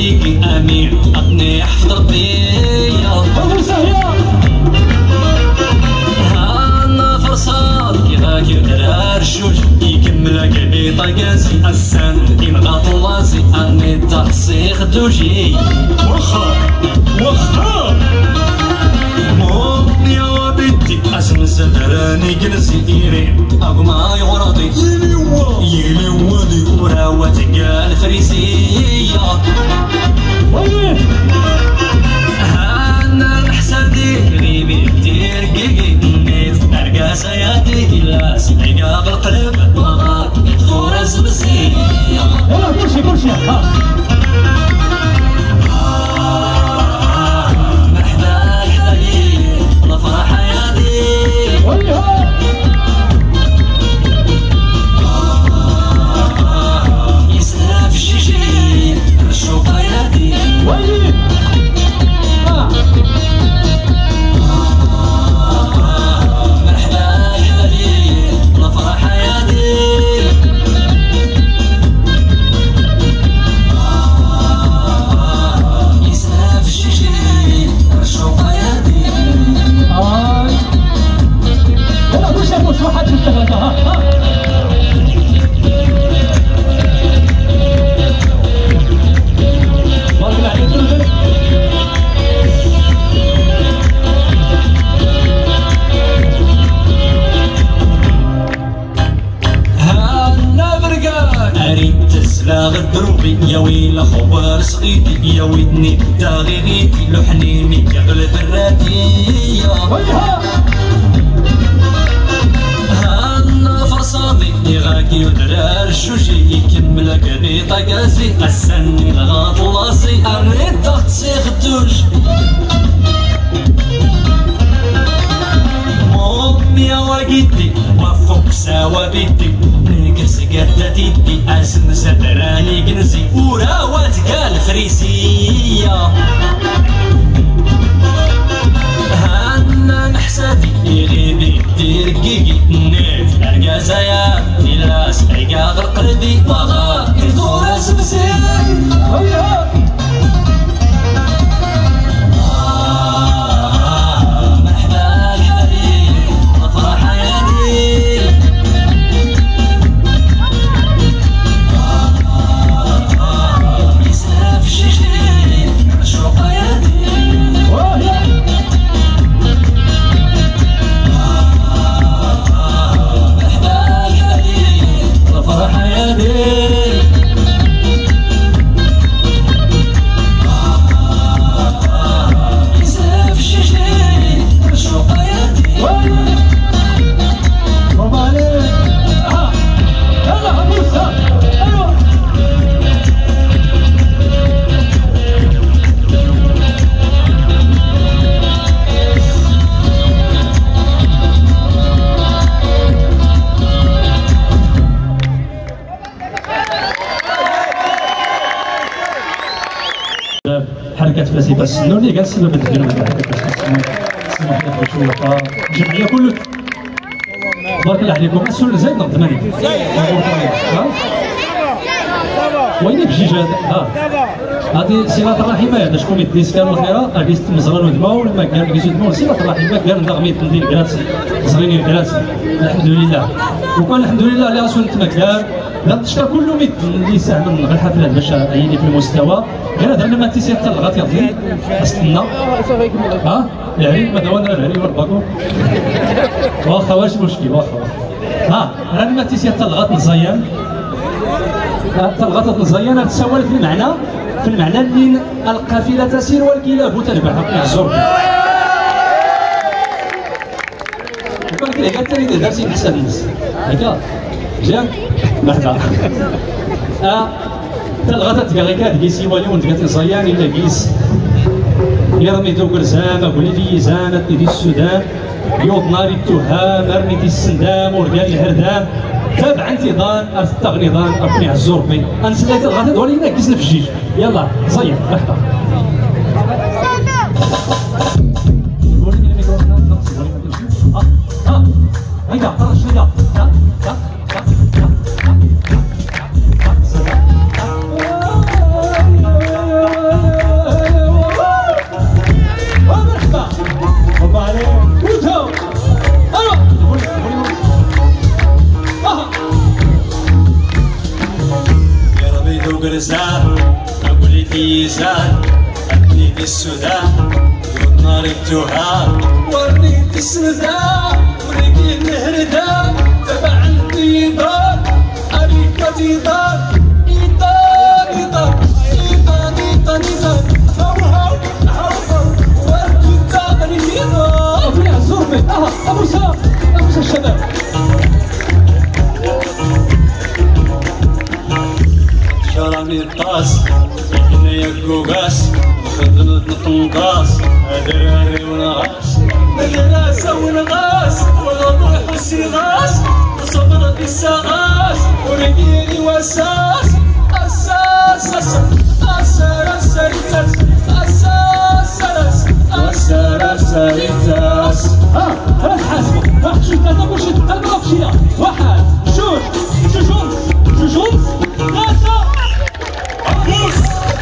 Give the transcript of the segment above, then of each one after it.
ديكي امين عطني حفظ ربي هانا فرصات كيفاك يدرار الشوج يكمل قلبي طاقاسي السن ينغاط لاسي اني تحصي خدوجي وخا مامي وبنتي اسم سدراني جلسي إيرين أقماي غراضي يلي وادي وراوات قال فريسية هانا الحسادي غيبي دير قيقي نيت أرقا سيادي لا سنقا بالقلب مغار يدخل بسية يلا كلشي يا ويلا خوار صغيدي يا ودني داغيغيتي لو حنيني كغل براتي هانا فرصادي يغاكي ودرار الشوشي يكمل قلبي طاقاسي السني لغاط لاسي الريد ضغط سيخدوش مامي وقيتي وفوق سوا بيتي نقرس قد تيدي اسم سدراني قنزي وراوات قال فريسية هانا محسادي يغيبي دير قيقي نيف ارقا زيادي لاس ارقا غرقلبي وغا يدخل اسمسي حركات فاسده السنوني كاع السبب هذا ديال الحركات سمح لي بشويه الجمعيه كله تبارك الله عليكم. السؤال زايد نقد ماني وين بجيج هذا هذه صله الرحمه هذا شكون يدي سكان وخيره هذه مزران ودما ولا كان كيزيد دما صله الرحمه كان نغميت ندير كراسي صغيرين كراسي الحمد لله وكان الحمد لله اللي غاسون نتمكن لا تشكر كل ميت اللي ساهم من الحفلات باش عيني في المستوى غير هذا لما تيسير طلعت يضي استنى العريب ما دوانا العريب والباكو واخا واش مشكل واخا لما تيسير طلعت نزيان طلعت نزيان تساوى في المعنى اللي القافله تسير والكلاب تنبح في الزرق وكان كده قالت لي درسي حسن الناس هكا جا مرحبا تلغات تلغيكات كيسي واليوم تلغات نصيان إلا كيس يرمي دوك رزام أقولي لي زانت دي السودان يوض ناري التهام أرمي دي السندام ورقال الهردام تابع انتظام أرتغ نظام أبني عالزوربي أنا سليت الغاتات ولينا كيسنا في الجيج يلا صيح مرحبا هيدا طرش هيدا السودان أبنيت السودان والنار التهام ورنيت السودان ورقي الهردان تبع الديدان أريكة ديدان إيطان إيطان إيطان إيطان إيطان هاو هاو هاو هاو وردي تاغني إيطان فيها الزربي أبو سام الشباب شراني الطاس إحنا يقوقاس خذلت الطنطاس دراري ونغاس مدرسة ونغاس والغطوح والسيغاس وصبرت السغاس ورقيني وساس أساس أساس أساس أساس أساس أساس أساس ها تحاسبوا واحد جوج ثلاثة برشد المغفشية واحد جوج جوجونز جوجونز ثلاثة عبوس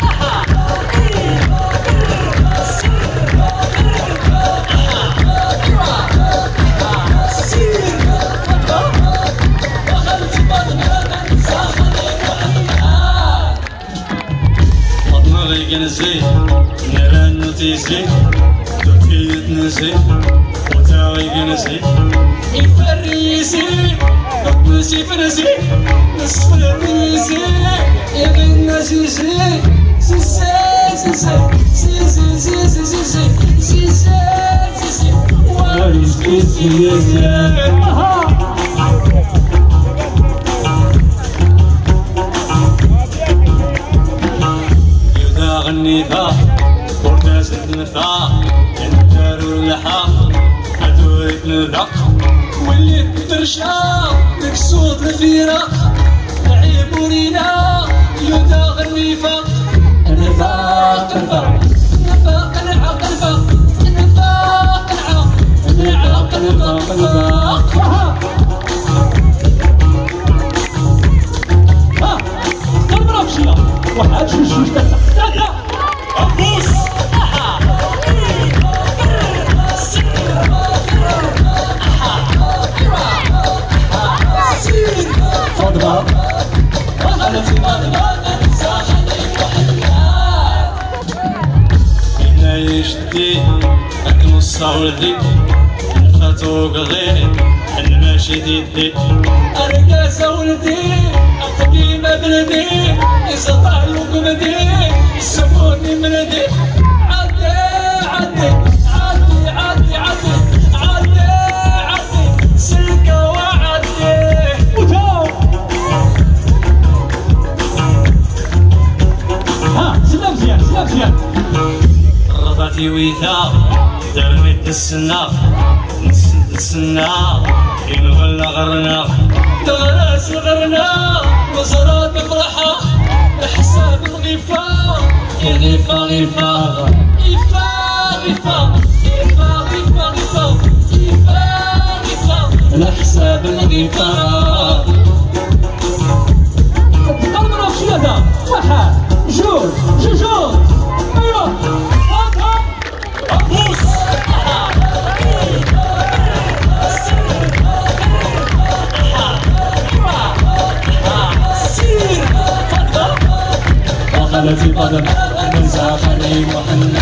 نسي نران نتيسي تفيد نسي وتاوي نسي يفريسي نسي فرسي نصف الريسي يبين نسيسي سيسي سيسي سيسي سيسي سيسي سيسي سيسي وريسكي سيسي غنيفا ورتاس النفا الدار واللحا عدوك نذق واللي ترشا لك صوت الفراق لعيب ورينا يودا غنيفا نفاق نفاق نفاق نعق نفاق نفاق نعق نعق نفاق نفاق ضرب رابشية واحد جوج جوج ثلاثة عبوس فاطمة إنا يشتي أكل الصولدي الخطو قضي الماشي ديدي أرقاس ولدي أطبي ما بلدي يسطع لقمدي يسموني ملدي عدي عدي عدي عدي عدي عدي عدي سلكة وعدي وتاو سلام زيان سلام زيان رضعتي ويثا درميت السناق نسد السناق ينغلى غرناق تغراس الغرناق وزرات فرحة حساب الغفاء غفا غفا غفا غفا غفا غفا غفا غفا غفا لحساب الغفاء ضرب رابشية واحد جوج جوجونز ايوا عبوس في قدم من ساخني محنان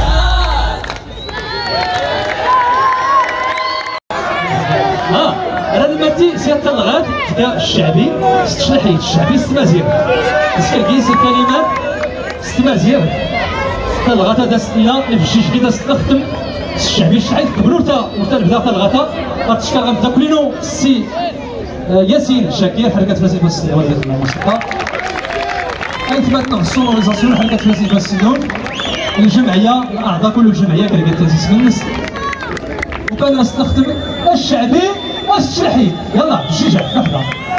انا دلوقتي سيادة الغاد تدا الشعبي ستشلحيت الشعبي ستمازيغ تسكركيس الكلمات ستمازيغ الغاتا دا ستنا نفجيش كي دا ستنختم الشعبي الشعيد كبرورتا نبدا الغاتا غتشكر غنبدا كلينو السي ياسين شاكير حركة فاسيفا السيوات ديال الموسيقى اثبتنا السونوريزاسيون حركة فاسيفا السيون الجمعية الأعضاء كل الجمعية كركات تاسيس منس وكان نستخدم الشعبي والشحيد يلا بشجاع نحضر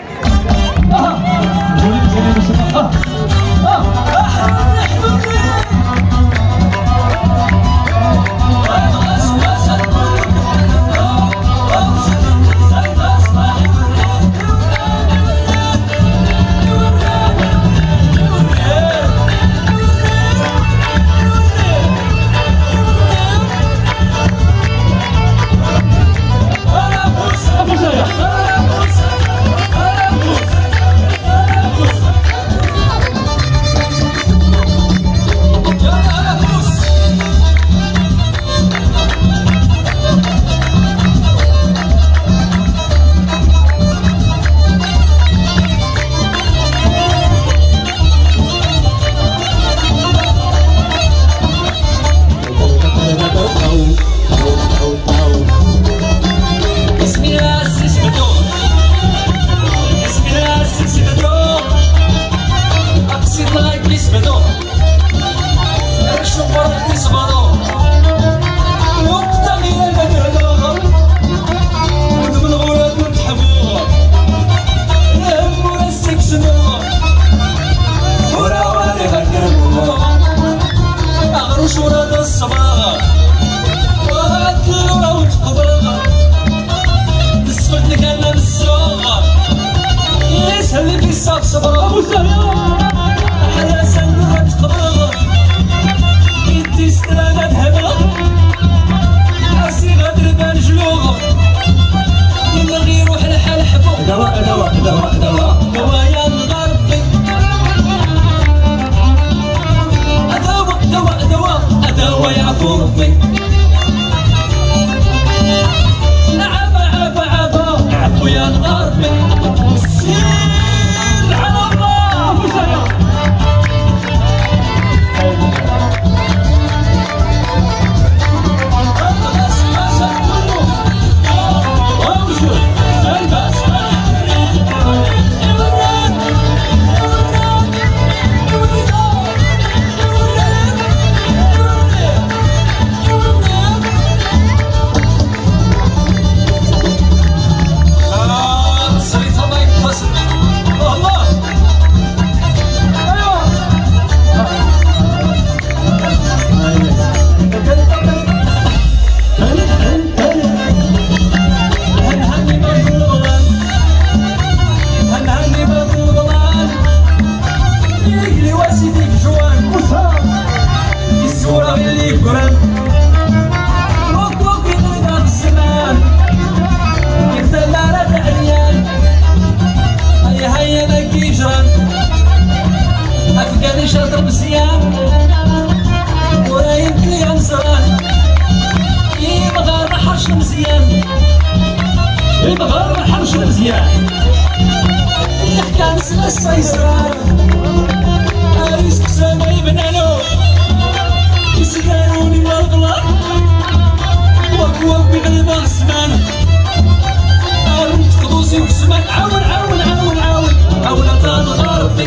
جولي مزيانين الموسيقى شورى الصباغ وعدلوا وتقبل نسفت لك انا بالسوق يسهل لي في الصاف صبر ابو سلام حيا سنة تقبل يدي سترانا ذهبة عسي غادر بالجلوغ من غير روح الحال حبو دواء دواء دواء دواء دواء يا الغربي دواء دواء دواء دواء يعفو ربي عفو يا الغربي سير على الله شاطر مزيان ولا يمكن عنصران يبغى ما حرش مزيان يبغى ما حرش مزيان يحكى نسنا السيسران عريسك سما يبنانو يسدانوني من الغلط وقوة بغلب الزمان عاون تقضوسي وكسمان عاون عاون عاون عاون عاون عطان غربي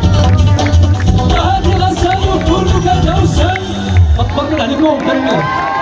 عليكم.